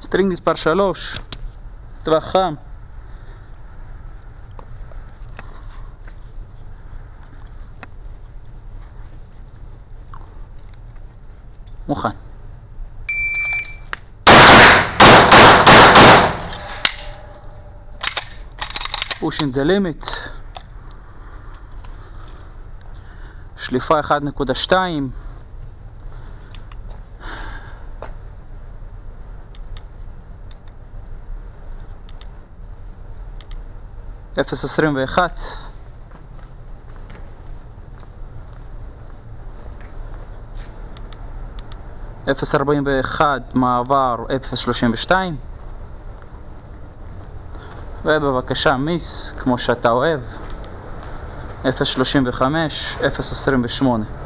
סטרינג מספר 3, טווח חם. מוכן. pushing the limit. שליפה 1.2. אפס 21. אפס 41 מעבר 0.32. ובבקשה מיס כמו שאתה אוהב. 0.35, 0.28.